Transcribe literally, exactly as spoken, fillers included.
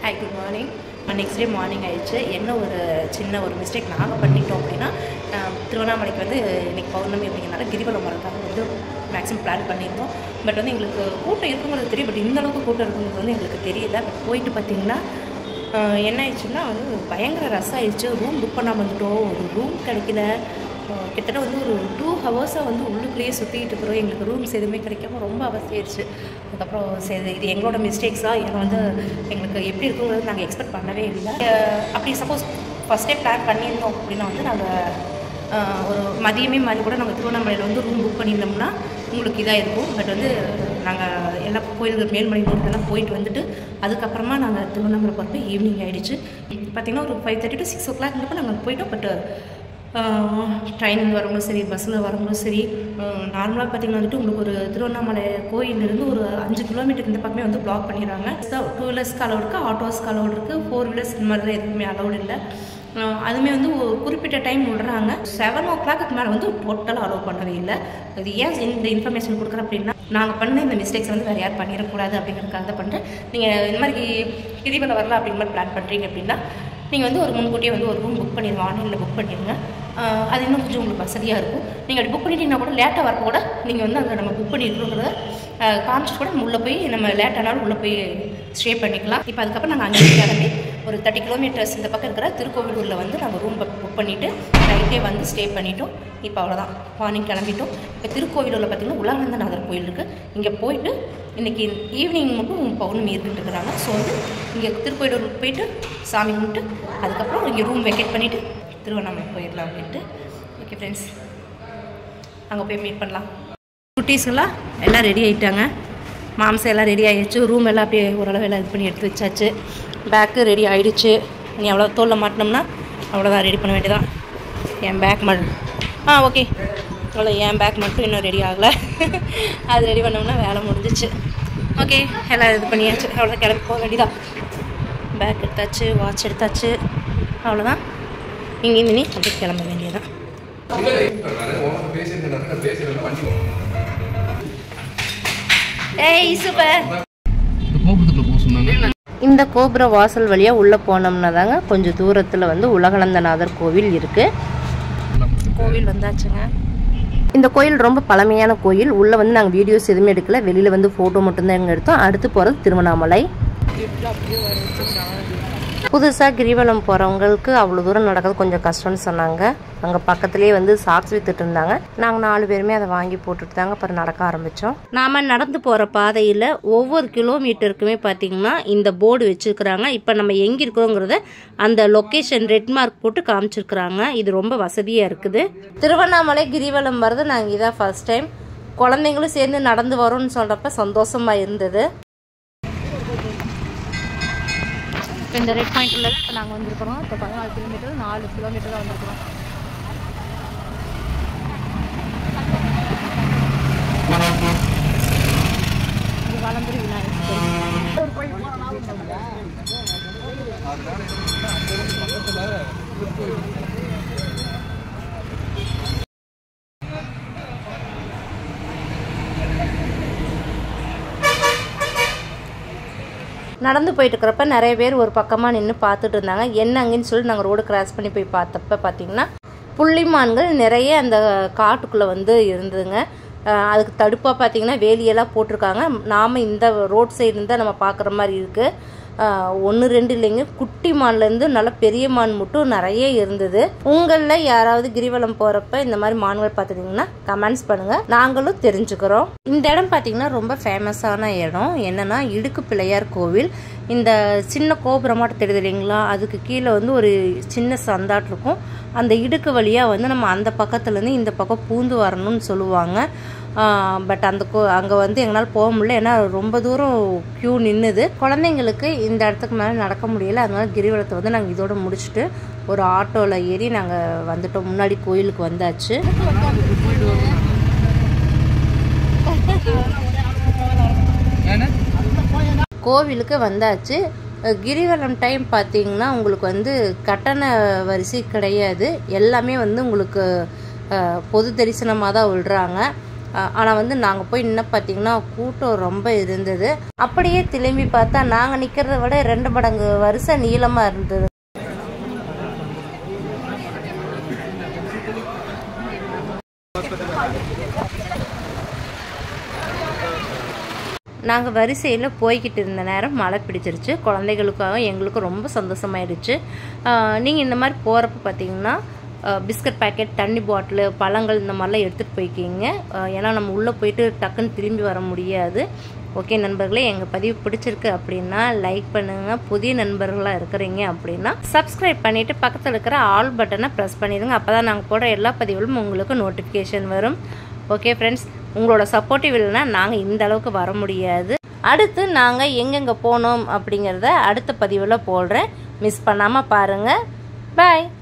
Hi, good morning. Next day morning ஆயிடுச்சு. என்ன ஒரு சின்ன ஒரு மிஸ்டேக் நாங்கள் பண்ணிட்டோம் அப்படின்னா, திருவண்ணாமலைக்கு வந்து இன்றைக்கி பௌர்ணமி அப்படிங்கிறனால கிரிவலம் வரதுக்காக வந்து மேக்ஸிமம் பிளான் பண்ணியிருந்தோம். பட் வந்து எங்களுக்கு கூட்டம் இருக்குங்கிறது தெரியும், பட் இந்தளவுக்கு கூட்டம் இருக்குங்கிறது வந்து எங்களுக்கு தெரியல. பட் போயிட்டு பார்த்திங்கன்னா என்ன ஆயிடுச்சுன்னா வந்து பயங்கர ரஸ் ஆயிடுச்சு. ரூம் புக் பண்ணாமல் வந்துட்டோம், ஒரு ரூம் கிடைக்கல. கிட்டத்தட்ட வந்து ஒரு டூ ஹவர்ஸாக வந்து உள்ளுக்குள்ளேயே சுற்றிட்டு இருக்கிறோம். எங்களுக்கு ரூம்ஸ் எதுவுமே கிடைக்காம ரொம்ப அவசியாயிருச்சு. அதுக்கப்புறம் சரி, இது எங்களோட மிஸ்டேக்ஸாக ஏன்னா வந்து எங்களுக்கு எப்படி இருக்குங்கிறது நாங்கள் எக்ஸ்பெக்ட் பண்ணவே இல்லை. அப்படி சப்போஸ் ஃபஸ்ட்டே பிளான் பண்ணியிருந்தோம் அப்படின்னா வந்து நாங்கள் ஒரு மதியமே மாதிரி கூட நாங்கள் திருவண்ணாமலையில் வந்து ரூம் புக் பண்ணியிருந்தோம்னா உங்களுக்கு இதாக இருக்கும். பட் வந்து நாங்கள் எல்லா கோயில்கள் மேல்மலை நோக்கெல்லாம் போயிட்டு வந்துட்டு அதுக்கப்புறமா நாங்கள் திருவண்ணாமலை போகிறப்ப ஈவினிங் ஆகிடுச்சு. பார்த்திங்கன்னா ஒரு ஃபைவ் தேர்ட்டி டு சிக்ஸ் ஓ கிளாக்ன்றப்போ நாங்கள் போயிட்டோம். பட் ட்ரெயினில் வரவங்களும் சரி, பஸ்ஸில் வரவங்களும் சரி, நார்மலாக பார்த்திங்கன்னா வந்துட்டு உங்களுக்கு ஒரு திருவண்ணாமலை கோயிலிருந்து ஒரு அஞ்சு கிலோமீட்டருக்கு இந்த பக்கமே வந்து பிளாக் பண்ணிடுறாங்க. டூ வீலர்ஸ்க்கு அலோடு இருக்குது, ஆட்டோஸ்க்கு அலோடு இருக்குது, ஃபோர் வீலர்ஸ் இந்த மாதிரி தான் எதுவுமே அலோடு இல்லை. அதுவுமே வந்து ஒரு குறிப்பிட்ட டைம் விடுறாங்க. செவன் ஓ கிளாக்கு மேலே வந்து டோட்டலாக அலோவ் பண்ணவே இல்லை. அது ஏன் இந்த இன்ஃபர்மேஷன் கொடுக்குறேன் அப்படின்னா, நாங்கள் பண்ண இந்த மிஸ்டேக்ஸ் வந்து வேறு யார் பண்ணிடக்கூடாது அப்படிங்கிறதுக்காக தான் பண்ணுறேன். நீங்கள் இந்த மாதிரி கிரிவலம் வரலாம் அப்படிங்கிற மாதிரி பிளான் பண்ணுறீங்க அப்படின்னா நீங்கள் வந்து ஒரு முன்கூட்டியே வந்து ஒரு ரூம் புக் பண்ணிடுங்க, ஆன்லைனில் புக் பண்ணிடுங்க. அது இன்னும் கொஞ்சம் உங்களுக்கு வசதியாக இருக்கும். நீங்கள் அப்படி புக் பண்ணிட்டீங்கன்னா கூட லேட்டாக வரப்போ கூட நீங்கள் வந்து அங்கே நம்ம புக் பண்ணியிருக்கிறோங்கிறத காமிச்சிட்டு கூட நம்ம உள்ளே போய் நம்ம லேட்டானாலும் உள்ளே போய் ஸ்டே பண்ணிக்கலாம். இப்போ அதுக்கப்புறம் நாங்கள் அங்கே கிளம்பி ஒரு தேர்ட்டி கிலோமீட்டர்ஸ் இந்த பக்கம் இருக்கிற திருக்கோவிலூரில் வந்து நாங்கள் ரூம் புக் பண்ணிவிட்டு நைட்டே வந்து ஸ்டே பண்ணிவிட்டோம். இப்போ அவ்வளோதான், மார்னிங் கிளம்பிட்டோம். இப்போ திருக்கோவிலூரில் பார்த்திங்கன்னா உலகானந்தநாதர் கோயில் இருக்குது. இங்கே போயிட்டு இன்றைக்கி ஈவினிங் மட்டும் பௌர்ணமி இருக்குன்னு இருக்கிறாங்க. ஸோ வந்து இங்கே திருக்கோயிலூருக்கு போயிட்டு சாமி கும்பிட்டு அதுக்கப்புறம் இங்கே ரூம் வெக்கேட் பண்ணிவிட்டு திருவண்ணாமலை போயிடலாம் அப்படின்ட்டு. ஓகே ஃப்ரெண்ட்ஸ், அங்கே போய் மீட் பண்ணலாம். குட்டீஸ்கெல்லாம் எல்லாம் ரெடி ஆகிட்டாங்க. மாம்சம் எல்லாம் ரெடி ஆகிடுச்சு. ரூம் எல்லாம் அப்படியே ஓரளவு எல்லாம் இது பண்ணி எடுத்து வச்சாச்சு. பேக்கு ரெடி ஆகிடுச்சு. நீ அவ்வளோ தோலில் மாட்டினோம்னா அவ்வளோதான், ரெடி பண்ண வேண்டியதான். என் பேக் மட்டும் ஆ ஓகே அவ்வளோ, என் பேக் மட்டும் இன்னும் ரெடி ஆகலை. அது ரெடி பண்ணோம்னா வேலை முடிஞ்சிச்சு. ஓகே, எல்லாம் இது பண்ணியாச்சு. அவ்வளோதான், கிளம்பி போக வேண்டியதான். பேக் எடுத்தாச்சு, வாட்ச் எடுத்தாச்சு, அவ்வளோதான். இங்கேருந்து நீ அப்படி கிளம்ப வேண்டியதான். ஏய் சூப்பர். இந்த கோபுர வாசல் வழியாக உள்ளே போனோம்னா தாங்க கொஞ்சம் தூரத்தில் வந்து உலகானந்தநாதர் கோவில் இருக்குது. கோவில் வந்தாச்சுங்க. இந்த கோயில் ரொம்ப பழமையான கோயில். உள்ளே வந்து நாங்கள் வீடியோஸ் எதுவுமே எடுக்கல, வெளியில் வந்து ஃபோட்டோ மட்டும்தான் எங்கே எடுத்தோம். அடுத்து போகிறது திருவண்ணாமலை. புதுசாக கிரிவலம் போகிறவங்களுக்கு அவ்வளோ தூரம் நடக்கிறது கொஞ்சம் கஷ்டம்னு சொன்னாங்க. அங்கே பக்கத்துலேயே வந்து சாக்ஸ் வித்துட்டு இருந்தாங்க. நாங்கள் நாலு பேருமே அதை வாங்கி போட்டுட்டு தாங்க அப்புறம் நடக்க ஆரம்பித்தோம். நாம் நடந்து போகிற பாதையில் ஒவ்வொரு கிலோமீட்டருக்குமே பார்த்திங்கன்னா இந்த போர்டு வச்சுருக்குறாங்க. இப்போ நம்ம எங்கே இருக்கிறோங்கிறத அந்த லொக்கேஷன் ரெட் மார்க் போட்டு காமிச்சிருக்கிறாங்க. இது ரொம்ப வசதியாக இருக்குது. திருவண்ணாமலை கிரிவலம் வர்றது நாங்கள் இதான் ஃபர்ஸ்ட் டைம். குழந்தைங்களும் சேர்ந்து நடந்து வரோம்னு சொல்கிறப்ப சந்தோஷமாக இருந்தது. இப்போ இந்த ரெட் பாயிண்ட் உள்ள இப்போ நாங்கள் வந்துருக்கிறோம். இப்போ பதினாலு கிலோமீட்டர் நாலு கிலோமீட்டர் தான் வந்துருக்கிறோம். இது வளம்புரி விநாயகர் நடந்து போயிட்டு இருக்கிறப்ப நிறைய பேர் ஒரு பக்கமாக நின்று பார்த்துட்டு இருந்தாங்க. என்ன அங்கேன்னு சொல்லி நாங்கள் ரோடு கிராஸ் பண்ணி போய் பார்த்தப்ப பார்த்திங்கன்னா புள்ளிமான்கள் நிறைய அந்த காட்டுக்குள்ளே வந்து இருந்ததுங்க. அதுக்கு தடுப்பாக பார்த்திங்கன்னா வேலியெல்லாம் போட்டிருக்காங்க. நாம் இந்த ரோட் சைடு இருந்தால் நம்ம பார்க்குற மாதிரி இருக்குது. ஒன்று ரெண்டு இல்லைங்க, குட்டி மான்லேருந்து நல்ல பெரிய மான் மட்டும் நிறைய இருந்தது. உங்களில் யாராவது கிரிவலம் போகிறப்ப இந்த மாதிரி மான்கள் பார்த்துட்டிங்கன்னா கமெண்ட்ஸ் பண்ணுங்கள், நாங்களும் தெரிஞ்சுக்கிறோம். இந்த இடம் பார்த்திங்கன்னா ரொம்ப ஃபேமஸான இடம். என்னென்னா இடுக்கு பிள்ளையார் கோவில். இந்த சின்ன கோபுரமாட்டு தெரியுது இல்லைங்களா, அதுக்கு கீழே வந்து ஒரு சின்ன சந்தாட் இருக்கும். அந்த இடுக்கு வழியாக வந்து நம்ம அந்த பக்கத்துலேருந்து இந்த பக்கம் பூந்து வரணும்னு சொல்லுவாங்க. பட் அந்த கோ அங்கே வந்து எங்களால் போக முடியல, ஏன்னா ரொம்ப தூரம் க்யூ நின்றுது. குழந்தைங்களுக்கு இந்த இடத்துக்கு மேலே நடக்க முடியல. அதனால கிரிவலத்தை வந்து நாங்கள் இதோட முடிச்சுட்டு ஒரு ஆட்டோவில் ஏறி நாங்கள் வந்துட்டோம். முன்னாடி கோயிலுக்கு வந்தாச்சு. கோவிலுக்கு வந்தாச்சு. கிரிவலம் டைம் பார்த்தீங்கன்னா உங்களுக்கு வந்து கட்டண வரிசை கிடையாது. எல்லாமே வந்து உங்களுக்கு பொது தரிசனமாக தான் விடுறாங்க. ஆனால் வந்து நாங்கள் போய் இன்னும் பார்த்திங்கன்னா கூட்டம் ரொம்ப இருந்தது. அப்படியே திரும்பி பார்த்தா நாங்கள் நிற்கிறத விட ரெண்டு மடங்கு வரிசை நீளமாக இருந்தது. நாங்கள் வரிசையில் போய்கிட்டு இருந்த நேரம் மழை பிடிச்சிருச்சு. குழந்தைகளுக்காக எங்களுக்கும் ரொம்ப சந்தோஷமாயிடுச்சு. நீங்கள் இந்த மாதிரி போகிறப்ப பார்த்தீங்கன்னா பிஸ்கட் பேக்கெட், தண்ணி பாட்டிலு, பழங்கள் இந்த மாதிரிலாம் எடுத்துகிட்டு போய்க்கிங்க. ஏன்னா நம்ம உள்ளே போயிட்டு டக்குன்னு திரும்பி வர முடியாது. ஓகே நண்பர்களே, எங்கள் பதிவு பிடிச்சிருக்கு அப்படின்னா லைக் பண்ணுங்கள். புதிய நண்பர்களாக இருக்கிறீங்க அப்படின்னா சப்ஸ்கிரைப் பண்ணிவிட்டு பக்கத்தில் இருக்கிற ஆல் பட்டனை ப்ரெஸ் பண்ணிடுங்க. அப்போ தான் நாங்கள் போடுற எல்லா பதிவுகளும் உங்களுக்கு நோட்டிஃபிகேஷன் வரும். ஓகே ஃப்ரெண்ட்ஸ், உங்களோட சப்போர்ட்டிவ் இல்லைன்னா நாங்கள் இந்த அளவுக்கு வர முடியாது. அடுத்து நாங்கள் எங்கெங்கே போனோம் அப்படிங்கிறத அடுத்த பதிவில் போடுறேன். மிஸ் பண்ணாமல் பாருங்கள். பாய்.